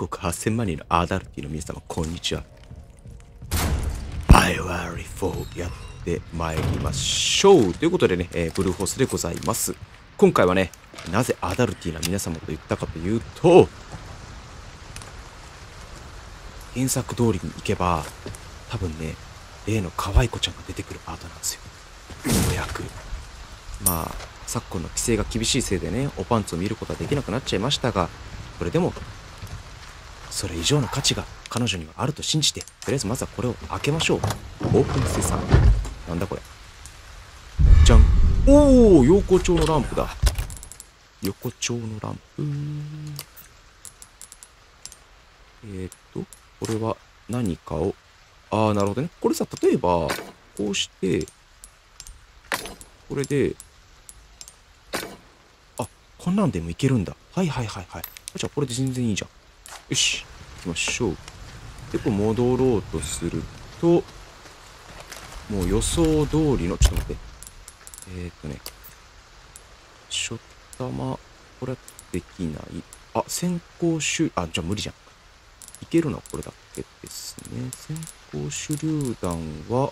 国8000万人のアダルティの皆様、こんにちは。バイオワリ4やってまいりましょう。ということでね、ブルーホースでございます。今回はね、なぜアダルティな皆様と言ったかというと、原作通りに行けば、多分ね、例の可愛い子ちゃんが出てくるパートなんですよ。ようやく。まあ、昨今の規制が厳しいせいでね、おパンツを見ることはできなくなっちゃいましたが、それでも、それ以上の価値が彼女にはあると信じて、とりあえずまずはこれを開けましょう。オープン生産。なんだこれ。じゃん。おお、横丁のランプだ。横丁のランプ。これは何かを、ああ、なるほどね。これさ、例えば、こうして、これで、あ、こんなんでもいけるんだ。はいはいはいはい。じゃあこれで全然いいじゃん。よし、行きましょう。で、こう戻ろうとすると、もう予想通りの、ちょっと待って。しょったま、これはできない。あ、先行手、あ、じゃあ無理じゃん。いけるのはこれだけですね。先行手榴弾は、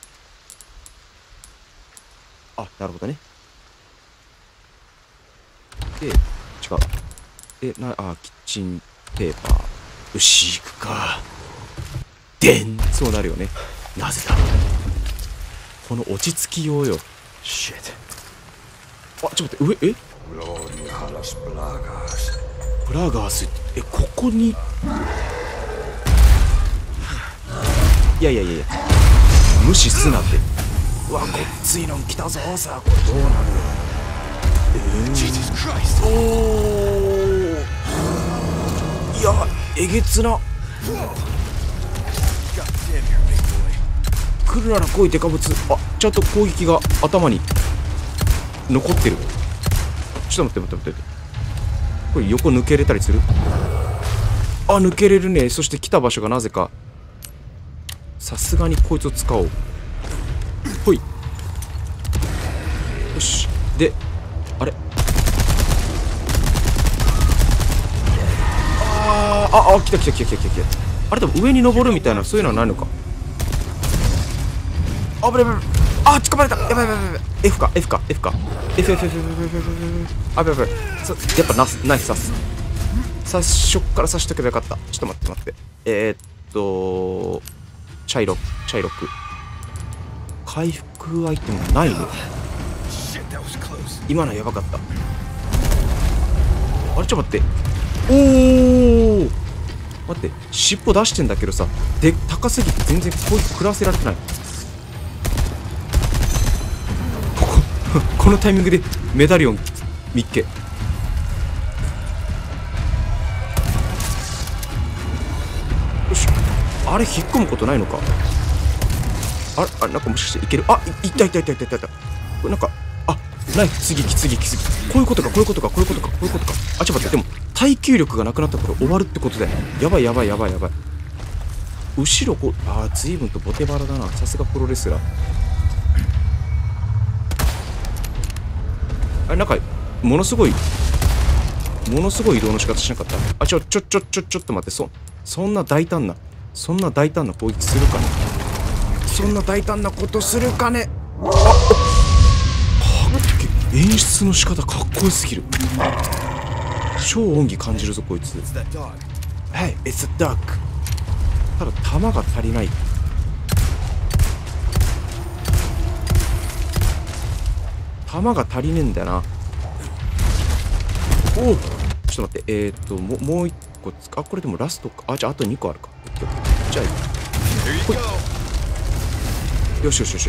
あ、なるほどね。で、違う。で、キッチンペーパー。よし、行くか。でん、そうなるよね。なぜだ。この落ち着きようよ。シェット。あ、ちょっと待って、上、ブラガース、ここに。いやいやいやいや、無視すなって。うわ、ごっついのん来たぞ。さあ、これどうなる。おー、いや、えげつな。来るなら来い、デカブツ。あ、ちゃんと攻撃が頭に残ってる。ちょっと待って。これ横抜けれたりする？あ、抜けれるね。そして来た場所がなぜか。さすがにこいつを使おう。ほい。よし。で、あれ？来た。あれでも上に登るみたいな、そういうのはないのか。あ、ぶれ。あ、捕まれた。やばい。F か。F。あ、やばい。やっぱナイス刺す。最初から刺しとけばよかった。ちょっと待って。茶色く。回復アイテムがないの。今のはやばかった。あれ、ちょっと待って。おー、待って、尻尾出してんだけどさ、で、高すぎて全然こいつ食らわせられてない。このタイミングでメダリオン見っけ。よし、あれ引っ込むことないのか。あれ、なんかもしかしていける。あ、いった。これなんか、あ、ナイフ追撃。こういうことか。あ、ちょっと待って、でも耐久力がなくなったから終わるってことだよ。やばい。後ろ随分とボテバラだな。さすがプロレスラー。あれ、なんかものすごい移動の仕方しなかった？あ、ちょっと待って。そんな大胆な攻撃するかね。そんな大胆なことするかね。演出の仕方かっこよすぎる。超恩義感じるぞこいつ。はい、It's a duck。ただ弾が足りない。弾が足りねえんだよな。おお、ちょっと待って。もう一個あ、これでもラストか。あ、じゃああと2個あるか。じゃあほい。よし。ちょ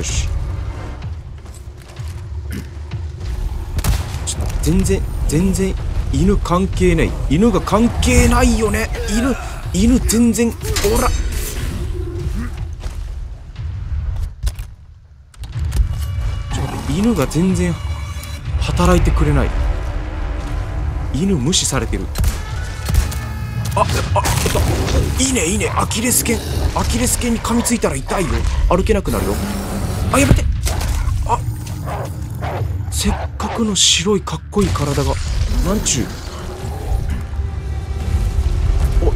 っと全然犬関係ない。犬が関係ないよね。犬全然。おら、ちょっと待って、犬が全然働いてくれない。犬無視されてる。いいね。アキレス腱に噛みついたら痛いよ。歩けなくなるよ。あ、やめて。あ、せっかくの白いかっこいい体がなんちゅう。お、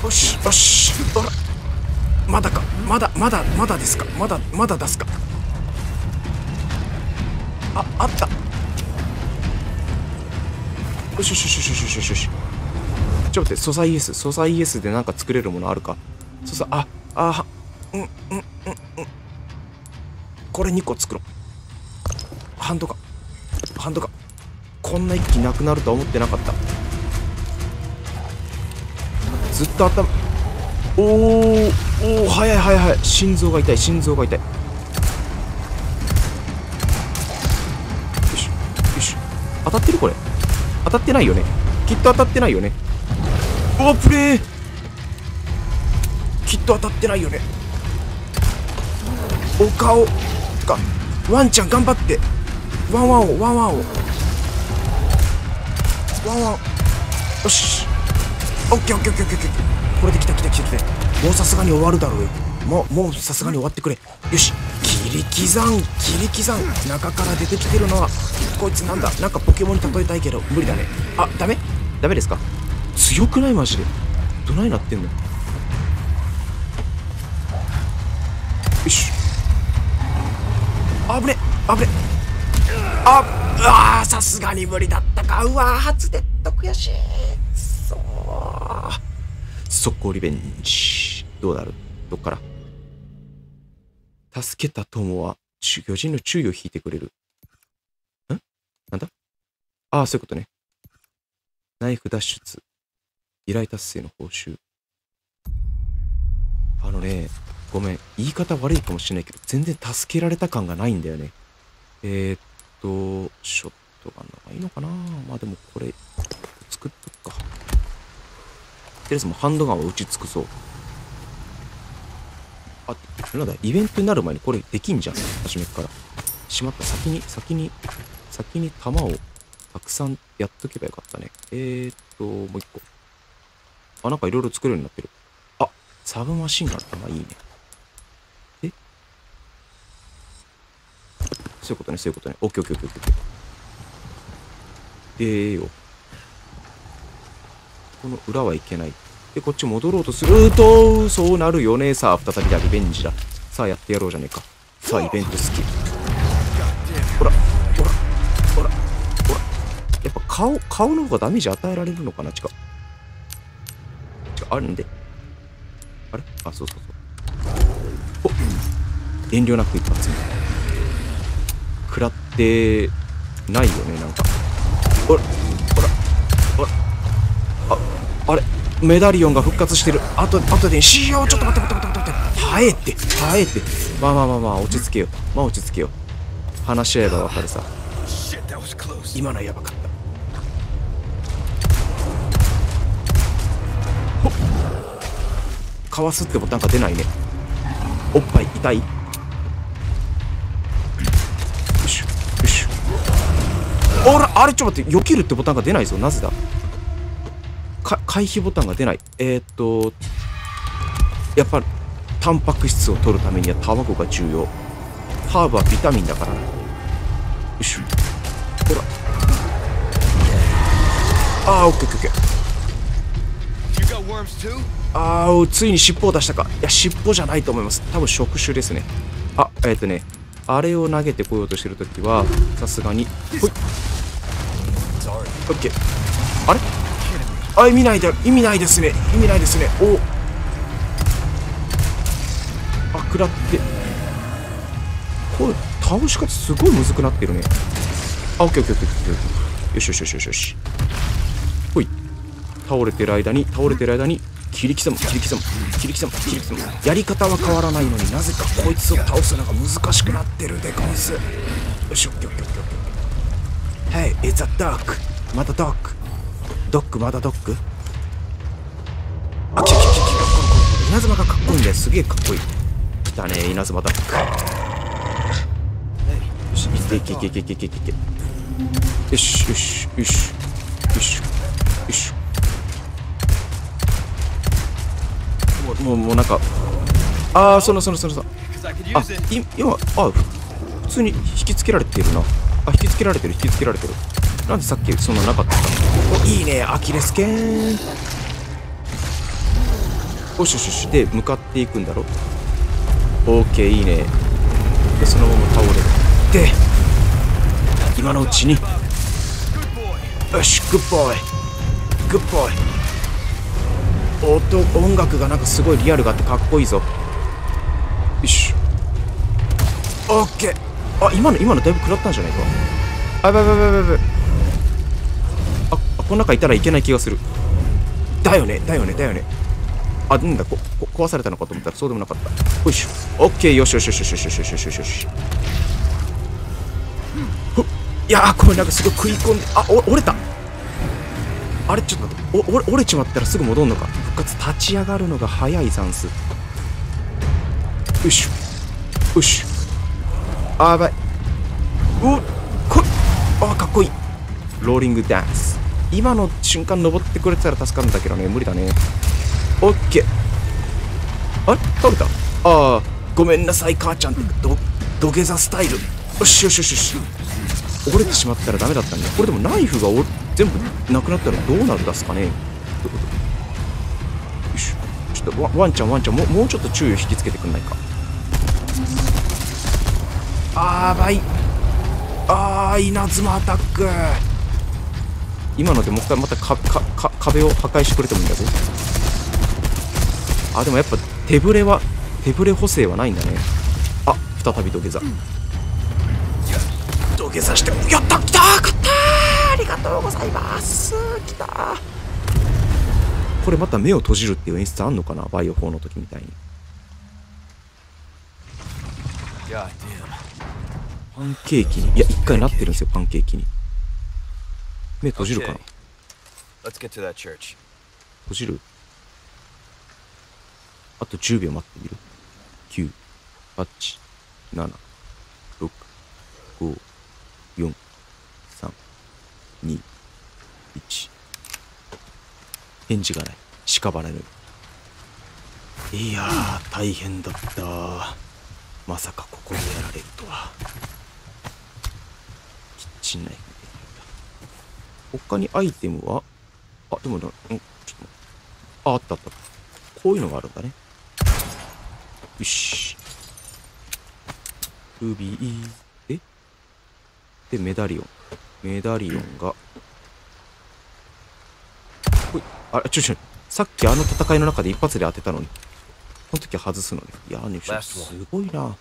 よしよし。ほら、まだか、まだですか、まだ出すか。あった。よしよしよしよしよしよし。ちょっと待って、素材 S でなんか作れるものあるか。これ2個作ろう。ハンドか。こんな一気なくなるとは思ってなかった。ずっと頭、おお、早い。心臓が痛い。よしよし。当たってる？これ当たってないよね。きっと当たってないよね。お、プレー、きっと当たってないよね。お顔か。ワンちゃん頑張って。ワンワンを。よし。オッケー。これで来た。もうさすがに終わるだろうよ。もうさすがに終わってくれ。よし。切り刻ん。中から出てきてるのはこいつなんだ。なんかポケモンに例えたいけど無理だね。あ、ダメですか。強くない？マジでどないなってんの。よし。危ね。さすがに無理だったか。うわー、初デッド悔しい。速攻リベンジ。どうなる？どっから。助けた友は巨人の注意を引いてくれる。なんだ。そういうことね。ナイフ脱出。依頼達成の報酬。ごめん。言い方悪いかもしれないけど、全然助けられた感がないんだよね。ショットガンの方がいいのかな。まあでもこれ、作っとくか。とりあえずもうハンドガンは打ち尽くそう。なんだ、イベントになる前にこれできんじゃん。初めから。しまった。先に弾をたくさんやっとけばよかったね。もう一個。なんかいろいろ作るようになってる。サブマシンガンっていいね。そういうことね。オッケー。よ。この裏はいけない。で、こっち戻ろうとすると、そうなるよね。さあ、再びだ、リベンジだ。さあ、やってやろうじゃねえか。さあ、イベントスキル。ほら。やっぱ顔の方がダメージ与えられるのかな。違う。あれんで。あれ？そう。遠慮なく一発目。食らってないよね、なんか。ほら。あれメダリオンが復活してる。あとでしよう。ちょっと待って。耐えて。まあ、落ち着けよ。話し合えばわかるさ。今のはやばかった。かわすってボタンが出ないね。おっぱい痛い。よし。あれちょっと待って。避けるってボタンが出ないぞ。なぜだ。回避ボタンが出ない。やっぱタンパク質を取るためには卵が重要。ハーブはビタミンだからな。よし。ほら。オッケー。ついに尻尾を出したか。いや、尻尾じゃないと思います。多分触手ですね。あれを投げてこようとしてるときは、さすがに。ほい。オッケー。あれ？意味ないですね。 食らって。これ倒し方すごいむずくなってるね。あ、オッケーオッケーオッケーオッケー。よしよしよしよしよし。ほい。倒れてる間に切り刻む。やり方は変わらないのになぜかこいつを倒すのが難しくなってるでゴンス。よし、オッケーオッケーオッケーオッケー。Hey, it's a dog. またドッグ。まだドッグ。あ、稲妻がかっこいいんだよ。すげえかっこいい。来たね、稲妻だ。よし、いけ。よし。もうなんか、あ、普通に引きつけられてるな。引きつけられてる。なんでさっきそんななかったの。お、いいね、アキレス腱。よし。で、向かっていくんだろ。オーケー、いいね。で、そのまま倒れて、今のうちに。よし、グッボーイ。音楽がなんかすごいリアルがあってかっこいいぞ。よし。オッケー。あ、今のだいぶ食らったんじゃないか。あ、やばい。あ、この中いたらいけない気がする。だよね。あ、なんだ、壊されたのかと思ったらそうでもなかった。よいしょ。オッケー。よし。いやー、これなんかすごい食い込んで、あ、折れた。あれ、ちょっと待って、折れちまったらすぐ戻んのか。復活。立ち上がるのが早いザンス。よし。あ、やばい。あ、かっこいい。ローリングダンス。今の瞬間登ってくれてたら助かるんだけどね、無理だね。オッケー。あれ、倒れた。ああ、ごめんなさい母ちゃんって土下座スタイル。よし。折れてしまったらダメだったんだ。これでもナイフが全部なくなったらどうなるんですかね。どういうこと。よし。ちょっとワンちゃんもうちょっと注意を引きつけてくんないか。あー、やばい。稲妻アタック。今のでもう一回また壁を破壊してくれてもいいんだぞ。あ、でもやっぱ手ぶれ補正はないんだね。あ、再び土下座。土下座して、やった、来たー、勝ったー、ありがとうございます。来たー。これまた目を閉じるっていう演出あんのかな、バイオ4の時みたいに。パンケーキに、いや、一回なってるんですよ、パンケーキに。目閉じるかな。閉じる。あと10秒待ってみる。9、8、7、6、5、4、3、2、1。返事がない。屍のように。いやー、大変だった。まさかここでやられるとは。キッチンナイフ。他にアイテムは、あ、でもちょっと待って。あった。こういうのがあるんだね。よし。首で、メダリオンが、ほい。あれ、さっきあの戦いの中で一発で当てたのに、この時は外すのね。いやーね、すごいな。いや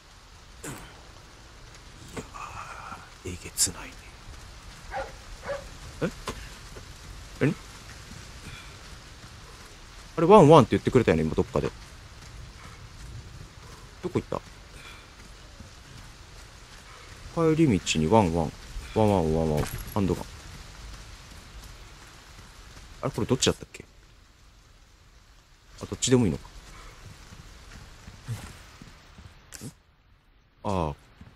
ー、えげつないね。何あれ、ワンワンって言ってくれたよね、今どっかで。どこ行った？帰り道にワンワン、ハンドガン。あれ、これどっちだったっけ？あ、どっちでもいいのか。あ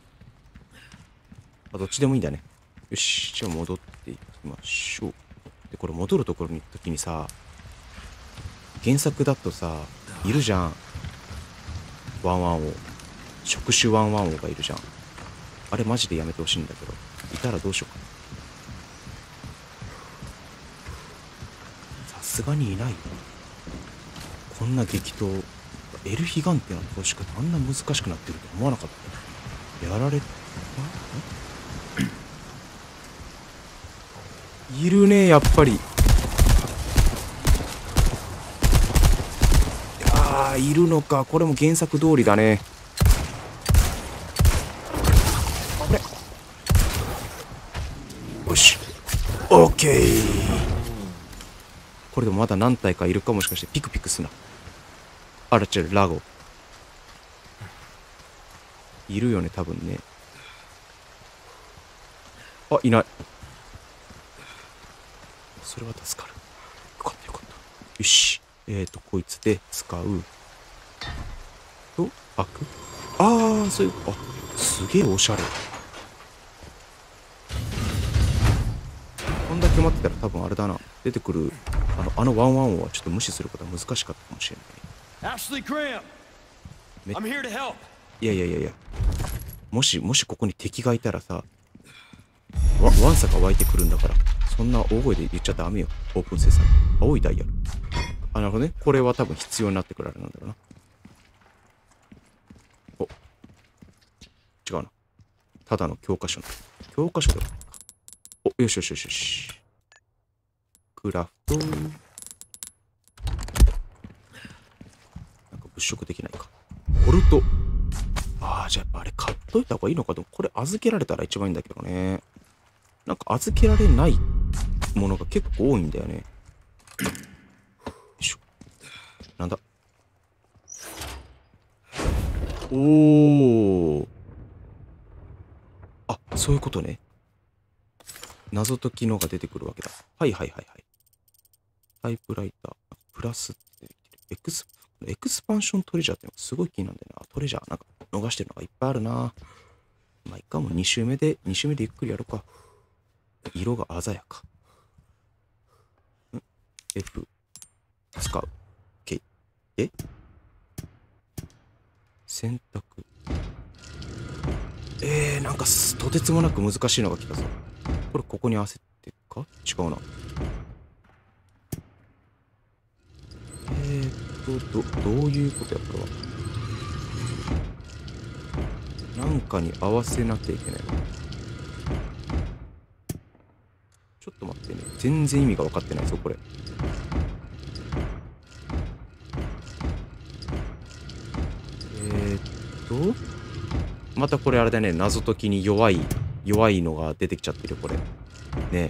あ、どっちでもいいんだね。よし、じゃあ戻っていきましょう。で、これ戻るところに時にさ、原作だとさ、いるじゃん。ワンワン王。触手ワンワン王がいるじゃん。あれマジでやめてほしいんだけど。いたらどうしようかな。さすがにいないよ。こんな激闘。エルヒガンテの倒し方あんな難しくなってると思わなかった。やられた？いるね、やっぱり。ああ、いるのか。これも原作通りだね。 オッケー。これでもまだ何体かいるか。もしかしてピクピクすな。あら、ラゴいるよね、多分ね。あ、いない。それは助かる。よかったよかった。よし。こいつで使う。と、開く。ああ、そういう、あ、すげえおしゃれ。こんだけ待ってたら多分あれだな。出てくる、あのワンワンはちょっと無視することは難しかったかもしれない。 Ashley Graham, I'm here to help. いやいやいやいや。もしここに敵がいたらさ、ワンサが湧いてくるんだから、そんな大声で言っちゃダメよ。オープンセサミ。青いダイヤル。あ、なるほどね。これは多分必要になってくるあれなんだろうな。お。違うな。ただの教科書の。教科書ではないか。お、よしよしよしよし。クラフト。なんか物色できないか。ボルト。ああ、じゃあ、あれ買っといた方がいいのか。でもこれ預けられたら一番いいんだけどね。なんか預けられないものが結構多いんだよね。よいしょ。なんだ。おー。あ、そういうことね。謎解きのが出てくるわけだ。はいはいはいはい。タイプライター、プラスって出てきてる。エクスパンショントレジャーってのがすごい気になるんだよな。トレジャーなんか逃してるのがいっぱいあるな。まあ、一回も2周目でゆっくりやるか。色が鮮やか。F。使う。OK。選択。なんかとてつもなく難しいのが来たぞ。これここに合わせてか違うな。どういうことや、これは。なんかに合わせなきゃいけないわ。ちょっと待ってね。全然意味が分かってないぞ、これ。またこれあれだね。謎解きに弱いのが出てきちゃってる、これ。ね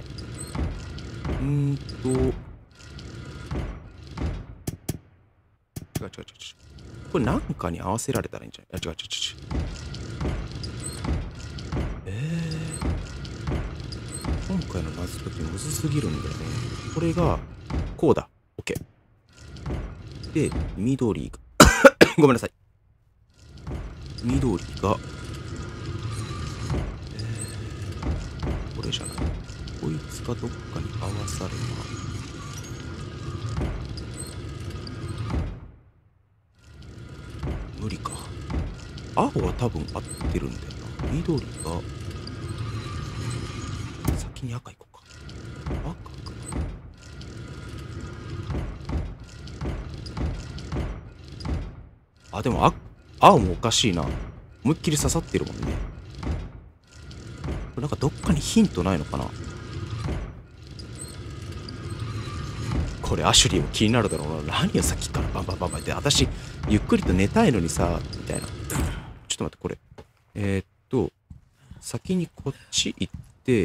違う。これなんかに合わせられたらいいんじゃない？違う。今回の謎解きむずすぎるんだよね。これが、こうだ。OK。で、緑が、ごめんなさい。緑が、これじゃない。こいつがどっかに合わされば、無理か。青は多分合ってるんだよな。緑が、先に赤行こうか。赤か。あ、でも青もおかしいな。思いっきり刺さってるもんね。これなんかどっかにヒントないのかな。これアシュリーも気になるだろうな。何よさっきからバンバンって。私、ゆっくりと寝たいのにさ、みたいな。ちょっと待って、これ。先にこっち行って、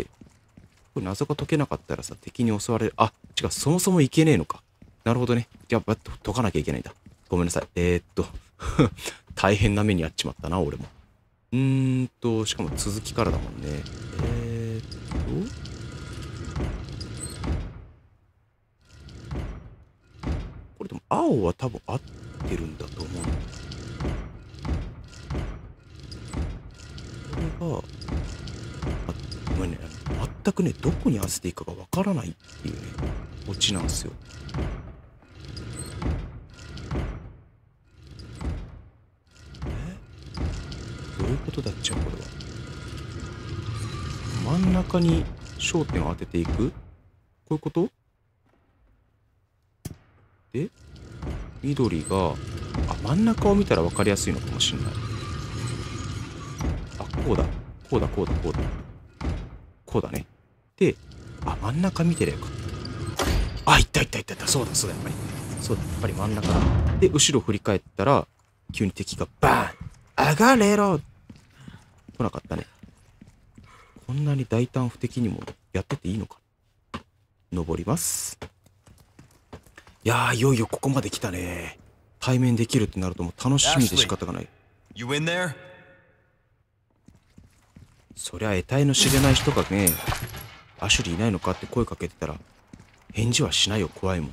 これ謎が解けなかったらさ、敵に襲われる。あ、違う、そもそもいけねえのか。なるほどね。じゃあ、解かなきゃいけないんだ。ごめんなさい。大変な目に遭っちまったな、俺も。しかも続きからだもんね。これでも青は多分合ってるんだと思うんだ。これが、ごめんね、全くね、どこに合わせていいかがわからないっていうね、オチなんですよ。どういうことだっちゃう、これは。真ん中に焦点を当てていく？こういうこと？で、緑が、真ん中を見たら分かりやすいのかもしれない。こうだ。こうだね。で、真ん中見てりゃよかった。いった。そうだ、やっぱり。そうだ、やっぱり真ん中だ。で、後ろ振り返ったら、急に敵がバーン！上がれろ！来なかったね。こんなに大胆不敵にもやってていいのか。 登ります。いやー、いよいよここまで来たね。対面できるってなるともう楽しみで仕方がない。 You in there? そりゃ得体の知れない人がね、アシュリーいないのかって声かけてたら、返事はしないよ、怖いもん。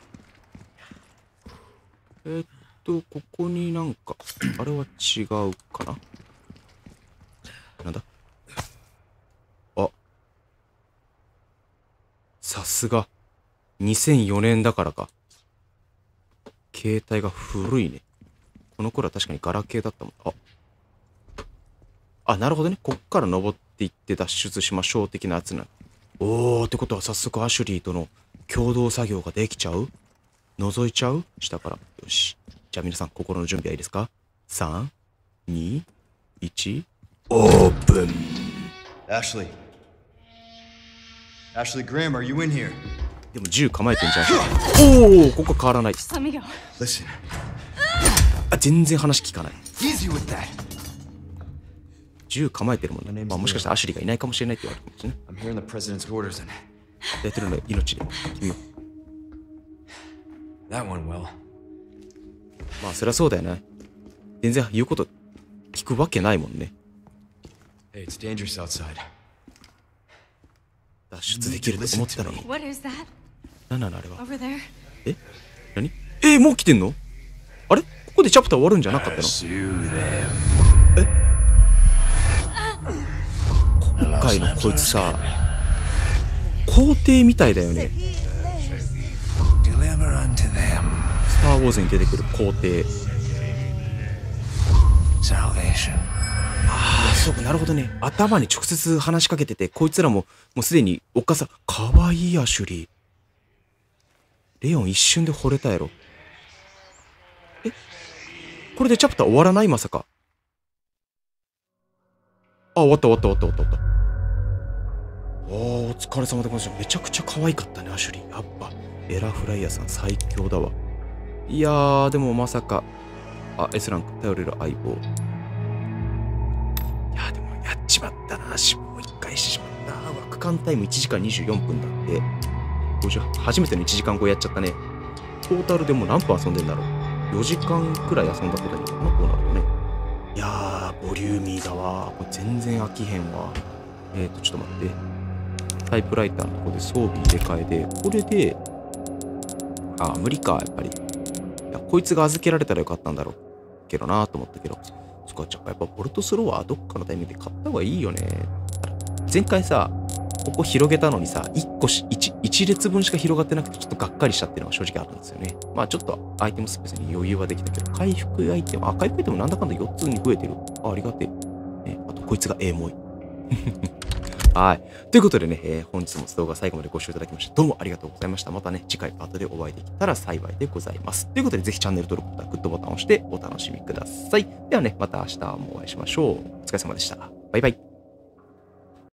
ここになんか、あれは違うかな。なんだ？あ。さすが。2004年だからか。携帯が古いね。この頃は確かにガラケーだったもん。あ、なるほどね。こっから登っていって脱出しましょう的なやつな。おー、ってことは早速アシュリーとの共同作業ができちゃう？覗いちゃう？下から。よし。じゃあ皆さん心の準備はいいですか？ 3、2、1、オープン。 Ashley. Ashley Graham, are you in here? でも銃構えてんじゃん。おお、ここは変わらない。 Listen. あ、全然話聞かない。 Easy with that. 銃構えてるもんね。まあもしかしたらアシュリーがいないかもしれないって言われてますね。 I'm here in the president's orders and やってるのよ、命で。君を。 that went well. まあそりゃそうだよね。全然言うこと聞くわけないもんね。 Hey, it's dangerous outside. 脱出できると思ってたのに。 What is that? 何なのあれは。 Over there? え？何？もう来てんの？あれ？ここでチャプター終わるんじゃなかったの？今回のこいつさ、皇帝みたいだよね。スター・ウォーズに出てくる皇帝。ああ、そうか、なるほどね。頭に直接話しかけてて、こいつらもうすでにおっかさん、かわいいアシュリー。レオン一瞬で惚れたやろ。これでチャプター終わらない？まさか。あ、終わった。お疲れ様でございます。めちゃくちゃ可愛かったね、アシュリー。やっぱ、エラ・フライヤーさん最強だわ。いやー、でもまさか。あ、S ランク、頼れる相棒。いやー、でもやっちまったな。死亡一回してしまった。枠間タイム1時間24分だって。初めての1時間後やっちゃったね。トータルでもう何分遊んでんだろう。4時間くらい遊んだことになるのかな、こうなるとね。いやー、ボリューミーだわ。これ全然飽きへんわ。ちょっと待って。タイプライターのとこで装備入れ替えで、これで、無理か、やっぱり。いや、こいつが預けられたらよかったんだろうけどなと思ったけど。そこはやっぱボルトスローはどっかのタイミングで買った方がいいよね。前回さ、ここ広げたのにさ、1列分しか広がってなくてちょっとがっかりしたっていうのが正直あるんですよね。まあちょっとアイテムスペースに余裕はできたけど、回復アイテムなんだかんだ4つに増えてる。ありがてえ。ね、あとこいつがエモい。はい。ということでね、本日も動画最後までご視聴いただきまして、どうもありがとうございました。またね、次回パートでお会いできたら幸いでございます。ということで、ぜひチャンネル登録ボタン、グッドボタンを押してお楽しみください。ではね、また明日もお会いしましょう。お疲れ様でした。バイバイ。